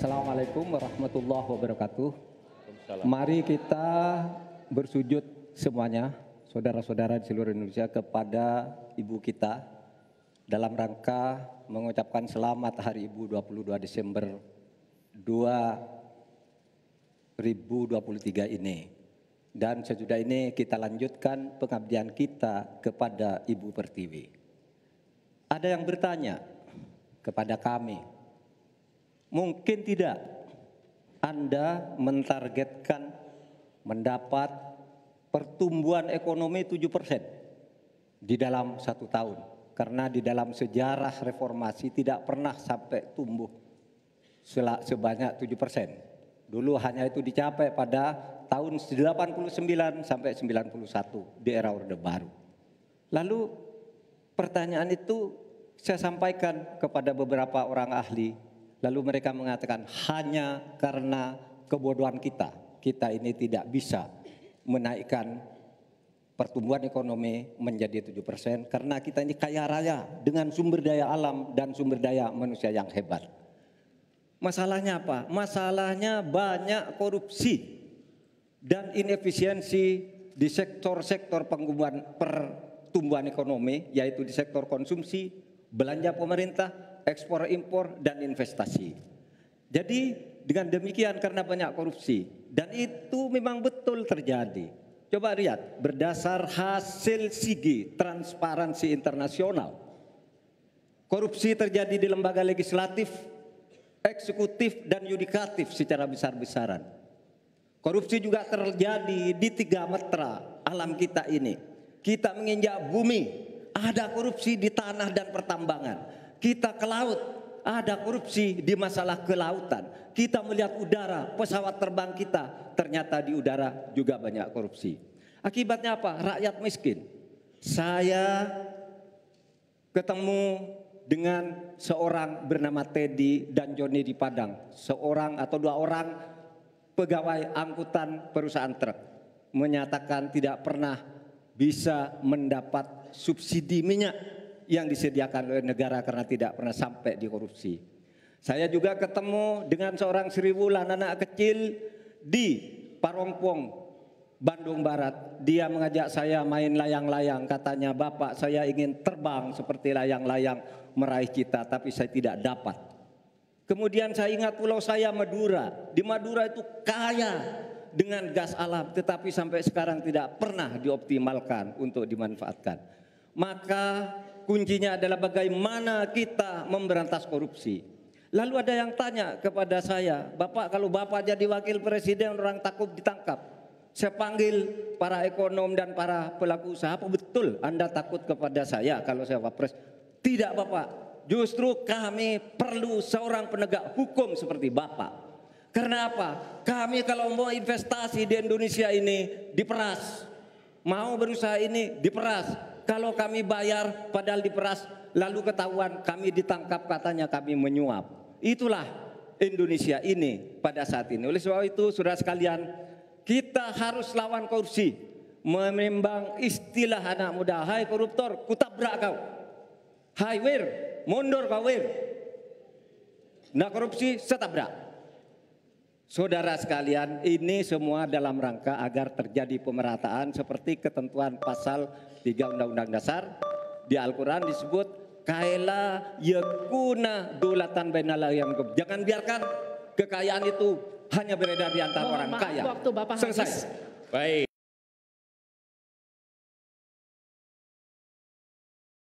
Assalamualaikum warahmatullahi wabarakatuh. Waalaikumsalam. Mari kita bersujud semuanya, saudara-saudara di seluruh Indonesia, kepada Ibu kita dalam rangka mengucapkan selamat Hari Ibu 22 Desember 2023 ini. Dan sesudah ini kita lanjutkan pengabdian kita kepada Ibu Pertiwi. Ada yang bertanya kepada kami, mungkin tidak Anda mentargetkan mendapat pertumbuhan ekonomi 7% di dalam 1 tahun. Karena di dalam sejarah reformasi tidak pernah sampai tumbuh sebanyak 7%. Dulu hanya itu dicapai pada tahun 89 sampai 91 di era Orde Baru. Lalu pertanyaan itu saya sampaikan kepada beberapa orang ahli. Lalu mereka mengatakan hanya karena kebodohan kita ini tidak bisa menaikkan pertumbuhan ekonomi menjadi 7% karena kita ini kaya raya dengan sumber daya alam dan sumber daya manusia yang hebat. Masalahnya apa? Masalahnya banyak korupsi dan inefisiensi di sektor-sektor pertumbuhan ekonomi, yaitu di sektor konsumsi, belanja pemerintah, ekspor impor, dan investasi. Jadi dengan demikian karena banyak korupsi, dan itu memang betul terjadi. Coba lihat, berdasar hasil SIGI, Transparansi Internasional, korupsi terjadi di lembaga legislatif, eksekutif, dan yudikatif secara besar-besaran. Korupsi juga terjadi di 3 metra alam kita ini. Kita menginjak bumi, ada korupsi di tanah dan pertambangan. Kita ke laut, ada korupsi di masalah kelautan. Kita melihat udara, pesawat terbang kita, ternyata di udara juga banyak korupsi. Akibatnya apa? Rakyat miskin. Saya ketemu dengan seorang bernama Teddy dan Joni di Padang. Seorang atau 2 orang pegawai angkutan perusahaan truk menyatakan tidak pernah bisa mendapat subsidi minyak yang disediakan oleh negara karena tidak pernah sampai di korupsi. Saya juga ketemu dengan seorang Sri Wulan, anak kecil di Parongpong, Bandung Barat. Dia mengajak saya main layang-layang. Katanya, "Bapak, saya ingin terbang seperti layang-layang meraih cita, tapi saya tidak dapat." Kemudian saya ingat pulau saya Madura. Di Madura itu kaya dengan gas alam, tetapi sampai sekarang tidak pernah dioptimalkan untuk dimanfaatkan. Maka kuncinya adalah bagaimana kita memberantas korupsi. Lalu ada yang tanya kepada saya, "Bapak, kalau Bapak jadi wakil presiden orang takut ditangkap." Saya panggil para ekonom dan para pelaku usaha, "Apa betul Anda takut kepada saya kalau saya wapres?" "Tidak, Bapak. Justru kami perlu seorang penegak hukum seperti Bapak. Karena apa? Kami kalau mau investasi di Indonesia ini diperas. Mau berusaha ini diperas. Kalau kami bayar padahal diperas, lalu ketahuan kami ditangkap katanya kami menyuap." Itulah Indonesia ini pada saat ini. Oleh sebab itu, saudara sekalian, kita harus lawan korupsi. Menimbang istilah anak muda, "Hai koruptor, kutabrak kau. Hai wir, mundur kau wir. Nah korupsi, setabrak." Saudara sekalian, ini semua dalam rangka agar terjadi pemerataan seperti ketentuan pasal 3 Undang-Undang Dasar. Di Al-Quran disebut kaila yakuna dulatan bainal yang. Jangan biarkan kekayaan itu hanya beredar di antara orang kaya. Waktu Bapak selesai. habis. Baik.